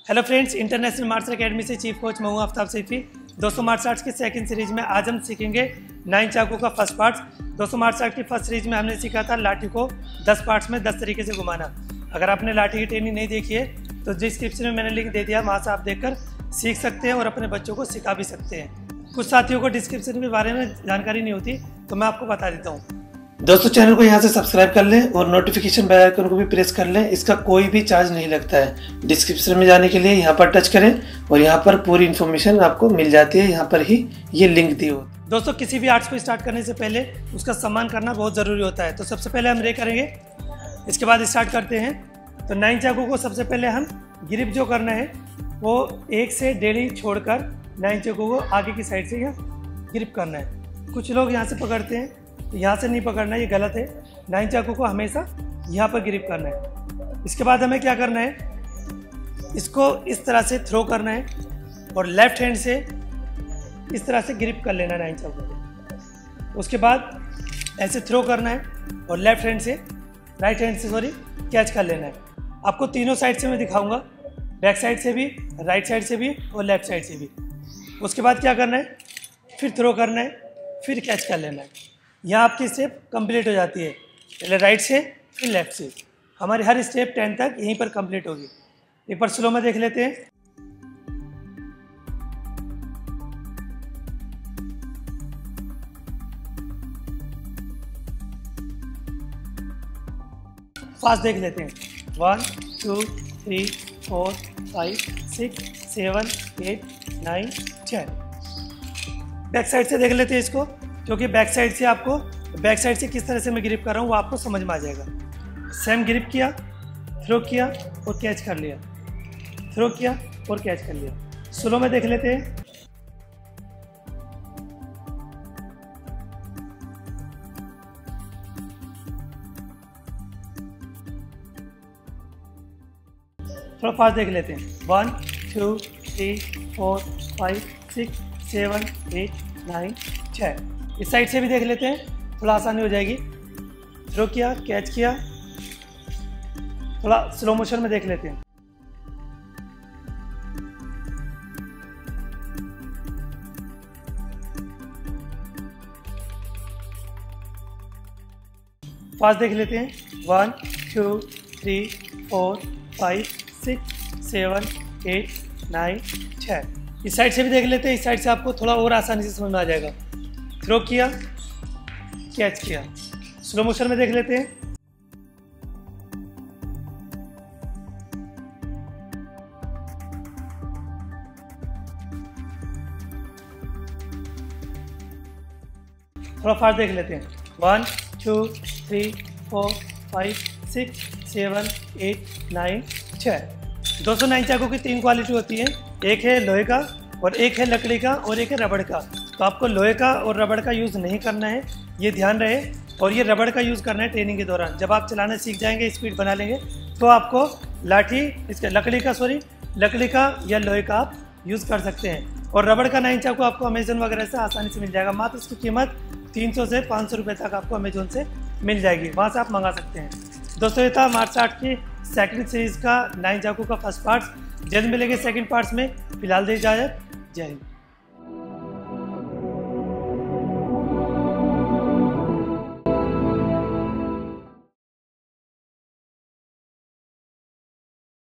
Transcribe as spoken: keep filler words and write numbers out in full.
Hello friends, international martial academy से chief coach मैं हूँ आफ्ताब सैफी। दोस्तों मार्शल आर्ट्स की सेकंड सीरीज में आज हम सीखेंगे नाइन चाकू का फर्स्ट पार्ट्स। दोस्तों मार्शल आर्ट की फर्स्ट सीरीज में हमने सीखा था लाठी को दस पार्ट्स में दस तरीके से घुमाना। अगर आपने लाठी की ट्रेनिंग नहीं देखी है तो डिस्क्रिप्शन में मैंने लिंक दे दिया, वहाँ से आप देखकर सीख सकते हैं और अपने बच्चों को सिखा भी सकते हैं। कुछ साथियों को डिस्क्रिप्शन के बारे में जानकारी नहीं होती तो मैं आपको बता देता हूँ। दोस्तों चैनल को यहाँ से सब्सक्राइब कर लें और नोटिफिकेशन बेल आइकन को भी प्रेस कर लें। इसका कोई भी चार्ज नहीं लगता है। डिस्क्रिप्शन में जाने के लिए यहाँ पर टच करें और यहाँ पर पूरी इन्फॉर्मेशन आपको मिल जाती है। यहाँ पर ही ये लिंक दी हो। दोस्तों किसी भी आर्ट्स को स्टार्ट करने से पहले उसका सम्मान करना बहुत ज़रूरी होता है। तो सबसे पहले हम रे करेंगे, इसके बाद स्टार्ट करते हैं। तो नाइन चाकू को सबसे पहले हम ग्रिप जो करना है वो एक से डेढ़ इंच छोड़कर नाइन चाकू को आगे की साइड से यहाँ ग्रिप करना है। कुछ लोग यहाँ से पकड़ते हैं, तो यहाँ से नहीं पकड़ना, ये गलत है। नाइन चाकू को हमेशा यहाँ पर ग्रिप करना है। इसके बाद हमें क्या करना है, इसको इस तरह से थ्रो करना है और लेफ्ट हैंड से इस तरह से ग्रिप कर लेना है नाइन चाकू को। उसके बाद ऐसे थ्रो करना है और लेफ्ट हैंड से राइट हैंड से सॉरी कैच कर लेना है। आपको तीनों साइड से मैं दिखाऊंगा, बैक साइड से भी, राइट साइड से भी और लेफ्ट साइड से भी। उसके बाद क्या करना है, फिर थ्रो करना है, फिर कैच कर लेना है। यहाँ आपकी स्टेप कंप्लीट हो जाती है, पहले राइट से फिर लेफ्ट से। हमारी हर स्टेप टेन तक यहीं पर कंप्लीट होगी। एक बार स्लो में देख लेते हैं। फास्ट देख लेते हैं। One two three four five six seven eight nine ten. Back side से देख लेते हैं इसको, क्योंकि बैक साइड से आपको बैक साइड से किस तरह से मैं ग्रिप कर रहा हूँ वो आपको समझ में आ जाएगा। सेम ग्रिप किया, थ्रो किया और कैच कर लिया, थ्रो किया और कैच कर लिया। स्लो में देख लेते हैं। थोड़ा फास्ट देख लेते हैं। One two three four five six seven eight nine ten. इस साइड से भी देख लेते हैं, थोड़ा आसानी हो जाएगी। थ्रो किया, कैच किया, थोड़ा स्लो मोशन में देख लेते हैं। फास्ट देख लेते हैं। One two three four five six seven eight nine ten. इस साइड से भी देख लेते हैं, इस साइड से आपको थोड़ा और आसानी से समझ में आ जाएगा। थ्रो किया, कैच किया, स्लो मोशन में देख लेते हैं। थोड़ा फास्ट देख लेते हैं। One two three four five six seven eight nine ten. दोस्तों नाइन चाकू की तीन क्वालिटी होती है, एक है लोहे का और एक है लकड़ी का और एक है रबड़ का। तो आपको लोहे का और रबड़ का यूज़ नहीं करना है, ये ध्यान रहे। और ये रबड़ का यूज़ करना है ट्रेनिंग के दौरान। जब आप चलाना सीख जाएंगे, स्पीड बना लेंगे, तो आपको लाठी इसका लकड़ी का सॉरी लकड़ी का या लोहे का आप यूज़ कर सकते हैं। और रबड़ का नाइन चाकू आपको अमेजन वगैरह से आसानी से मिल जाएगा। मात्र इसकी कीमत तीन सौ से पाँच सौ रुपये तक आपको अमेजोन से मिल जाएगी, वहाँ से आप मंगा सकते हैं। दोस्तों ये था मार्शल आर्ट की सेकंड सीरीज़ का नाइन चाकू का फर्स्ट पार्ट्स। जल्द मिलेंगे सेकंड पार्ट्स में। फिलहाल दे इजाज़त, जय हिंद।